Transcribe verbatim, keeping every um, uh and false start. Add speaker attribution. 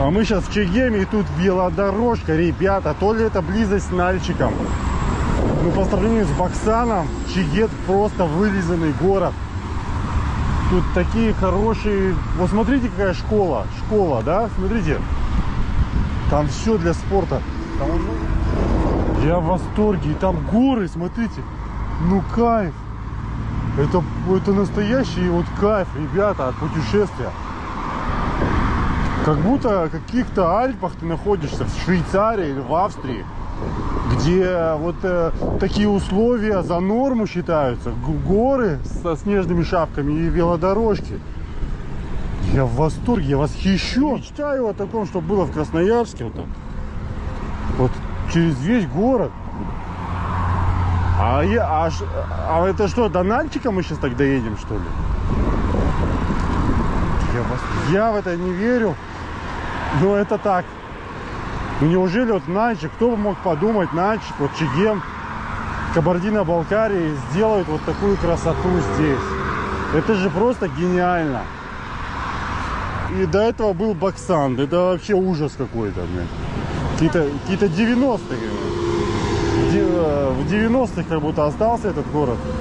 Speaker 1: А мы сейчас в Чегеме, и тут велодорожка, ребята. То ли это близость с Нальчиком. Ну, по сравнению с Баксаном, Чегет просто вылизанный город. Тут такие хорошие... Вот смотрите, какая школа. Школа, да? Смотрите. Там все для спорта. Там... Я в восторге. И там горы, смотрите. Ну, кайф. Это, это настоящий вот кайф, ребята, от путешествия. Как будто в каких-то Альпах ты находишься, в Швейцарии или в Австрии, где вот э, такие условия за норму считаются. Горы со снежными шапками и велодорожки. Я в восторге, я восхищен. Мечтаю о таком, что было в Красноярске. Вот, вот через весь город. А, я, а, а это что, до Нальчика мы сейчас так доедем, что ли? Я, вас, я в это не верю. Но это так. Ну неужели вот Нальчик, кто бы мог подумать, Нальчик, вот Чегем, Кабардино-Балкарии сделают вот такую красоту здесь. Это же просто гениально. И до этого был Баксан. Это вообще ужас какой-то. Какие-то какие-то девяностые. В девяностых как будто остался этот город.